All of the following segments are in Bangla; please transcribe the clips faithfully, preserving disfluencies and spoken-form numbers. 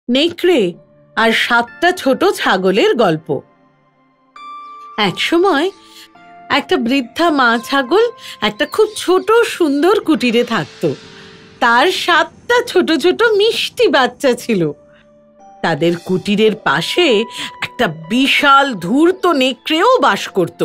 নেকড়ে আর সাতটা ছোট ছাগলের গল্প। একসময় একটা বৃদ্ধা মা ছাগল একটা খুব ছোট সুন্দর কুটিরে থাকতো। তার সাতটা ছোট ছোট মিষ্টি বাচ্চা ছিল। তাদের কুটিরের পাশে একটা বিশাল ধূর্ত নেকড়েও বাস করত,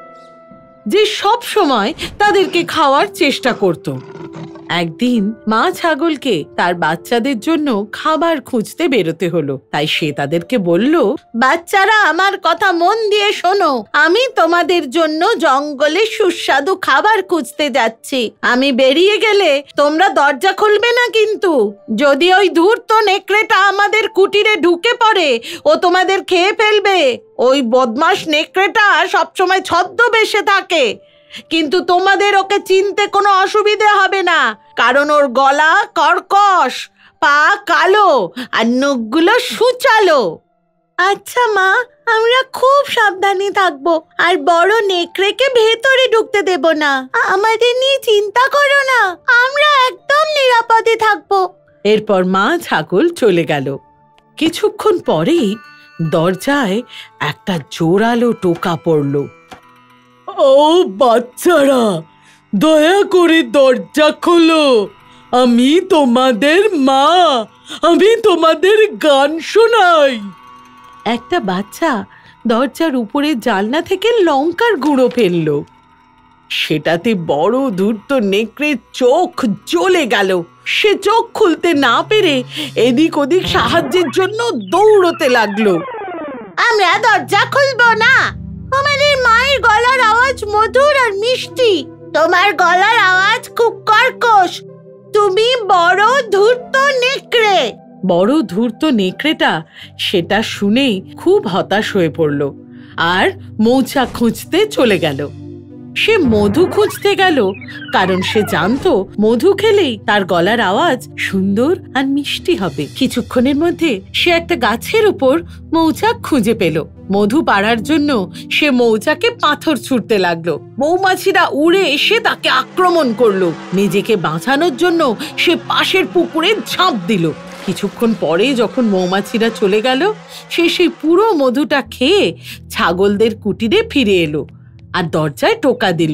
যে সব সময় তাদেরকে খাওয়ার চেষ্টা করত। একদিন মা ছাগলকে তার বাচ্চাদের জন্য খাবার খুঁজতে বেরোতে হলো। তাই সে তাদেরকে বলল, বাচ্চারা আমার কথা মন দিয়ে শোনো, আমি তোমাদের জন্য জঙ্গলে সুস্বাদু খাবার খুঁজতে যাচ্ছি। আমি বেরিয়ে গেলে তোমরা দরজা খুলবে না, কিন্তু যদি ওই ধূর্ত নেকড়েটা আমাদের কুটিরে ঢুকে পড়ে ও তোমাদের খেয়ে ফেলবে। ওই বদমাশ নেকড়েটা সবসময় ছদ্মবেশে থাকে, কিন্তু তোমাদের ওকে চিনতে কোনো অসুবিধে হবে না, কারণ ওর গলা কর্কশ, পা কালো আর নখগুলো সুচালো। আচ্ছা মা, আমরা খুব সাবধানে থাকবো আর বড় নেকড়েকে ভেতরে ঢুকতে দেব না। আমাদের নিয়ে চিন্তা করো না, আমরা একদম নিরাপদে থাকবো। এরপর মা ছাগল চলে গেল। কিছুক্ষণ পরেই দরজায় একটা জোরালো টোকা পড়ল। ও বাচ্চারা, দয়া করে দরজা খোলো, আমি তোমাদের মা, আমি তোমাদের গান শোনাই। একটা বাচ্চা দরজার উপরে জানলা থেকে লঙ্কার গুঁড়ো ফেললো। সেটাতে বড় ধূর্ত নেকড়ের চোখ জ্বলে গেল। সে চোখ খুলতে না পেরে এদিক ওদিক সাহায্যের জন্য দৌড়তে লাগলো। আমরা দরজা খুলবো না, আমাদের মায়ের গলার আওয়াজ মধুর আর মিষ্টি, তোমার গলার আওয়াজ খুব কর্কশ, তুমি বড় ধূর্ত নেকড়ে। বড় ধূর্ত নেকড়েটা সেটা শুনেই খুব হতাশ হয়ে পড়ল আর মৌচাক খুঁজতে চলে গেল। সে মধু খুঁজতে গেল, কারণ সে জানতো মধু খেলেই তার গলার আওয়াজ সুন্দর আর মিষ্টি হবে। কিছুক্ষণের মধ্যে সে একটা গাছের উপর মৌচাক খুঁজে পেল। মধু পাড়ার জন্য সে মৌচাকে পাথর ছুঁড়তে লাগলো। মৌমাছিরা উড়ে এসে তাকে আক্রমণ করলো। নিজেকে বাঁচানোর জন্য সে পাশের পুকুরে ঝাঁপ দিল। কিছুক্ষণ পরে যখন মৌমাছিরা চলে গেল, সে সেই পুরো মধুটা খেয়ে ছাগলদের কুটিরে ফিরে এলো আর দরজায় টোকা দিল।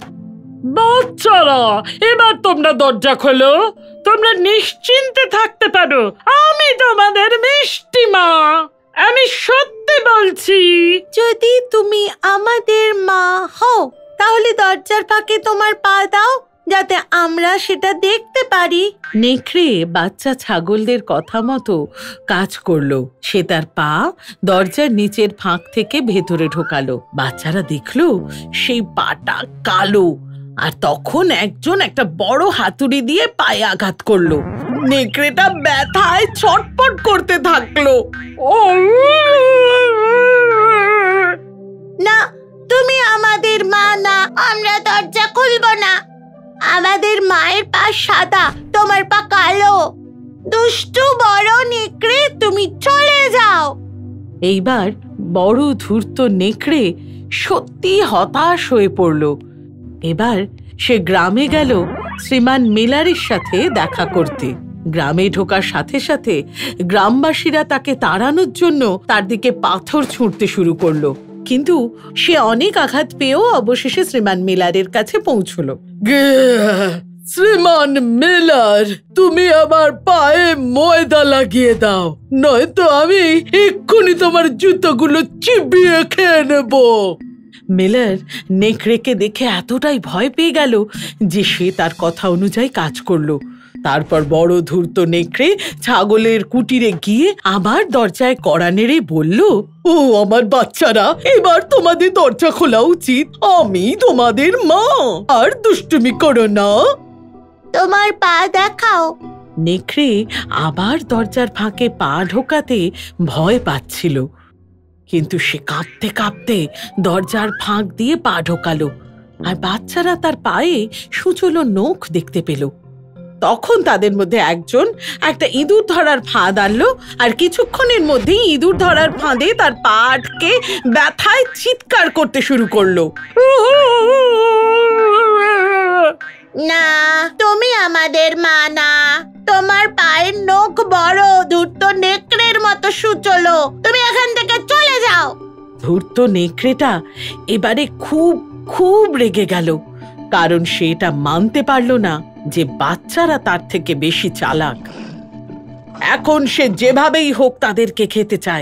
বাচ্চারা, এবার তোমরা দরজা খোলো, তোমরা নিশ্চিন্তে থাকতে পারো, আমি তোমাদের মিষ্টি মা, আমি সত্যি বলছি। যদি তুমি আমাদের মা হও, তাহলে দরজার ফাঁকে তোমার পা দাও, যাতে আমরা সেটা দেখতে পারি। নেকড়ে বাচ্চা ছাগলদের কথা মতো কাজ করলো। সে তার পা দরজার নিচের ফাঁক থেকে ভেতরে ঢোকালো। বাচ্চারা দেখলো সেই পাটা কালো, আর তখন একজন একটা বড় হাতুড়ি দিয়ে পায়ে আঘাত করলো। নেকড়েটা ব্যথায় ছটফট করতে থাকলো। না, তুমি আমাদের মা না, আমরা দরজা খুলবো না। আমাদের মায়ের পা সাদা, তোমার পা কালো, দুষ্টু বড় নেকড়ে, তুমি চলে যাও। এইবার বড় ধূর্ত নেকড়ে সত্যি হতাশ হয়ে পড়ল। এবার সে গ্রামে গেল শ্রীমান মিলারের সাথে দেখা করতে। গ্রামে ঢোকার সাথে সাথে গ্রামবাসীরা তাকে তাড়ানোর জন্য তার দিকে পাথর ছুঁড়তে শুরু করলো, কিন্তু সে অনেক আঘাত পেয়েও অবশেষে শ্রীমান মিলারের কাছে পৌঁছলো। শ্রীমান মিলার, তুমি আমার পায়ে ময়দা লাগিয়ে দাও, নয়তো আমি এক্ষুনি তোমার জুতোগুলো চিবিয়ে খেয়ে নেব। মিলার নেকড়েকে দেখে এতটাই ভয় পেয়ে গেল যে সে তার কথা অনুযায়ী কাজ করলো। তারপর বড় ধূর্ত নেকড়ে ছাগলের কুটিরে গিয়ে আবার দরজায় কড়া নেড়ে বলল, ও আমার বাচ্চারা, এবার তোমাদের দরজা খোলা উচিত, আমি তোমাদের মা, আর দুষ্টুমি করো না। তোমার পা দেখাও। নেকড়ে আবার দরজার ফাঁকে পা ঢোকাতে ভয় পাচ্ছিল, কিন্তু সে কাঁপতে কাঁপতে দরজার ফাঁক দিয়ে পা ঢোকালো, আর বাচ্চারা তার পায়ে সুচলো নখ দেখতে পেল। তখন তাদের মধ্যে একজন একটা ইঁদুর ধরার ফাঁদ আনলো, আর কিছুক্ষণের মধ্যেই ইঁদুর ধরার ফাঁদে তার পা আটকে ব্যথায় চিৎকার করতে শুরু করলো। না, তুমি আমাদের মা না, তোমার পায়ের নখ বড়, ধূর্ত নেকড়ে সুচলো, তুমি এখান থেকে চলে যাও। ধূর্ত নেকড়েটা এবারে খুব খুব রেগে গেল, কারণ সে এটা মানতে পারল না যে বাচ্চারা তার থেকে বেশি চালাক। এখন সে যেভাবেই হোক তাদেরকে খেতে চায়।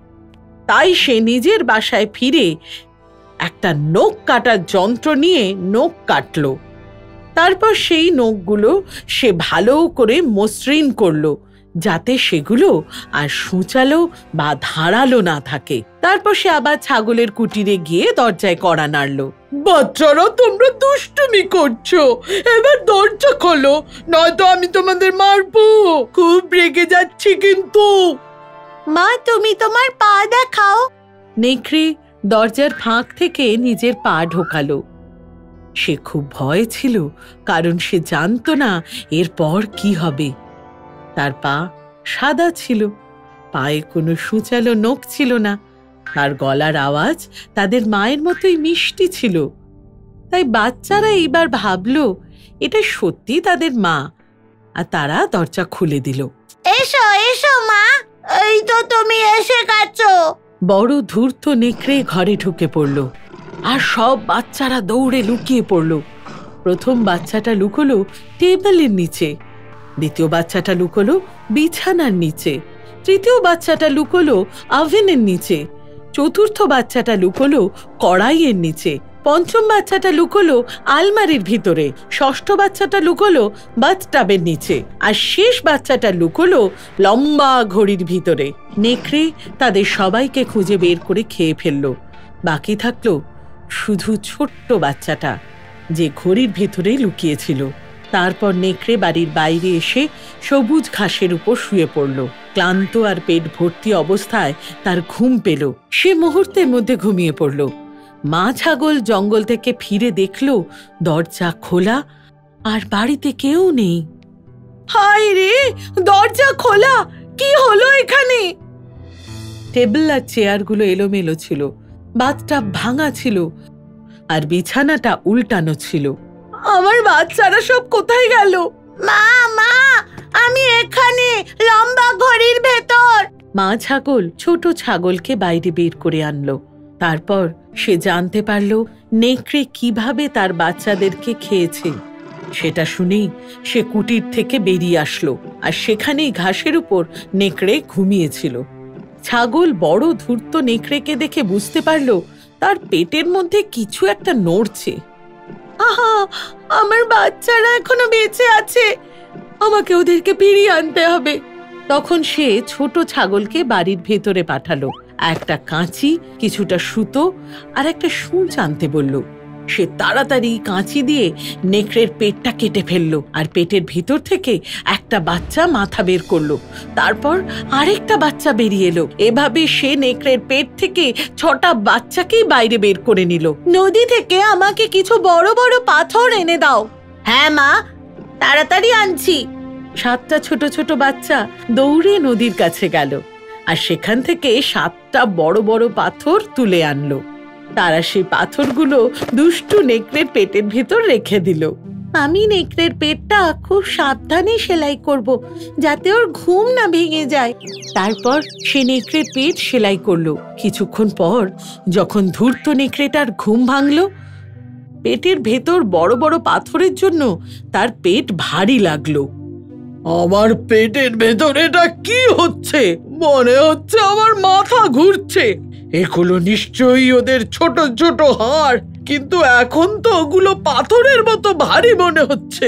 তাই সে নিজের বাসায় ফিরে একটা নখ কাটার যন্ত্র নিয়ে নখ কাটল। তারপর সেই নখগুলো সে ভালো করে মসৃণ করলো, যাতে সেগুলো আর সূচালো বা ধারালো না থাকে। তারপর সে আবার ছাগলের কুটিরে গিয়ে দরজায় কড়া নাড়ল। বাচ্চারা, তোমরা দুষ্টুমি করছো, এবার দরজা খোলো, নয়তো আমি তোমাদের মারবো। খুব রেগে যাচ্ছি কিন্তু। মা, তুমি তোমার পা দেখাও। নেকড়ে দরজার ফাঁক থেকে নিজের পা ঢোকালো। সে খুব ভয় ছিল, কারণ সে জানত না এরপর কি হবে। তার পা সাদা ছিল, পায়ে কোনো সূচালো নখ ছিল না, তার গলার আওয়াজ তাদের মায়ের মতোই মিষ্টি ছিল। তাই বাচ্চারা এইবার ভাবল এটা সত্যি তাদের মা, আর তারা দরজা খুলে দিল। এসো এসো মা, এই তো তুমি এসে গেছো। বড় ধূর্ত নেকড়ে ঘরে ঢুকে পড়ল, আর সব বাচ্চারা দৌড়ে লুকিয়ে পড়ল। প্রথম বাচ্চাটা লুকোলো টেবিলের নিচে, দ্বিতীয় বাচ্চাটা লুকোলো বিছানার নিচে, তৃতীয় বাচ্চাটা লুকোলো ওভেনের নিচে, চতুর্থ বাচ্চাটা লুকোলো কড়াইয়ের নিচে, পঞ্চম বাচ্চাটা লুকোলো আলমারির ভিতরে, ষষ্ঠ বাচ্চাটা লুকোলো বাথটাবের নিচে, আর শেষ বাচ্চাটা লুকোলো লম্বা ঘড়ির ভিতরে। নেকড়ে তাদের সবাইকে খুঁজে বের করে খেয়ে ফেলল। বাকি থাকলো শুধু ছোট্ট বাচ্চাটা, যে ঘড়ির ভেতরে লুকিয়েছিল। তারপর নেকড়ে বাড়ির বাইরে এসে সবুজ ঘাসের উপর শুয়ে পড়ল। ক্লান্ত আর পেট ভর্তি অবস্থায় তার ঘুম পেল। সে মুহূর্তের মধ্যে ঘুমিয়ে পড়ল। মা ছাগল জঙ্গল থেকে ফিরে দেখল দরজা খোলা আর বাড়িতে কেউ নেই। হায় রে, দরজা খোলা! কি হলো এখানে? টেবিল আর চেয়ারগুলো এলোমেলো ছিল, বাথটাব ভাঙা ছিল, আর বিছানাটা উল্টানো ছিল। আমার বাচ্চারা সব কোথায় গেল? মা মা, আমি এখানে লম্বা ঘড়ির ভেতর। মা ছাগল ছোট ছাগলকে বাইরে বের করে আনলো। তারপর সে জানতে পারল নেকড়ে কিভাবে তার বাচ্চাদেরকে খেয়েছে। সেটা শুনেই সে কুটির থেকে বেরিয়ে আসলো, আর সেখানেই ঘাসের উপর নেকড়ে ঘুমিয়েছিল। ছাগল বড় ধূর্ত নেকড়েকে দেখে বুঝতে পারল তার পেটের মধ্যে কিছু একটা নড়ছে। আহা, আমার বাচ্চারা এখনো বেঁচে আছে, আমাকে ওদেরকে ফিরিয়ে আনতে হবে। তখন সে ছোট ছাগলকে বাড়ির ভেতরে পাঠালো, একটা কাঁচি, কিছুটা সুতো আর একটা সূচ আনতে বলল। সে তাড়াতাড়ি কাঁচি দিয়ে নেকড়ের পেটটা কেটে ফেললো, আর পেটের ভিতর থেকে একটা বাচ্চা মাথা বের করলো। তারপর আরেকটা বাচ্চা বেরিয়ে এলো। এভাবে সে নেকড়ের পেট থেকে ছটা বাচ্চাকেই বাইরে বের করে নিল। নদী থেকে আমাকে কিছু বড় বড় পাথর এনে দাও। হ্যাঁ মা, তাড়াতাড়ি আনছি। সাতটা ছোট ছোট বাচ্চা দৌড়ে নদীর কাছে গেল, আর সেখান থেকে সাতটা বড় বড় পাথর তুলে আনলো। তারা সেই পাথরগুলো দুষ্টু নেকড়ের পেটের ভিতর রেখে দিল। আমি নেকড়ের পেটটা খুব সাবধানে সেলাই করব, যাতে ওর ঘুম না ভেঙে যায়। তারপর সে নেকড়ের পেট সেলাই করলো। কিছুক্ষণ পর যখন ধূর্ত নেকড়েটার ঘুম ভাঙলো, পেটের ভেতর বড় বড় পাথরের জন্য তার পেট ভারী লাগলো। আমার পেটের ভেতর এটা কি হচ্ছে? মনে হচ্ছে আমার মাথা ঘুরছে। এগুলো নিশ্চয়ই ওদের ছোট ছোট হাড়, কিন্তু এখন তো ওগুলো পাথরের মতো ভারী মনে হচ্ছে।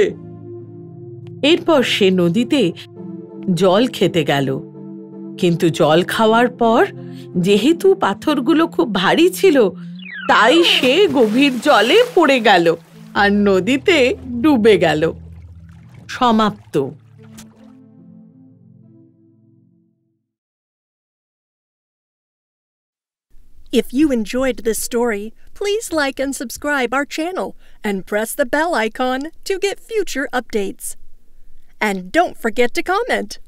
এরপর সে নদীতে জল খেতে গেল, কিন্তু জল খাওয়ার পর যেহেতু পাথরগুলো খুব ভারী ছিল, তাই সে গভীর জলে পড়ে গেল আর নদীতে ডুবে গেল। সমাপ্ত। If you enjoyed this story, please like and subscribe our channel and press the bell icon to get future updates. And don't forget to comment.